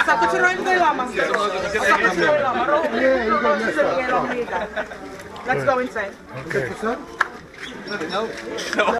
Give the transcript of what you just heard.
Sakit si Ryan kay Lama. Sakit si Ryan Lama. Let's go inside. Okay. No.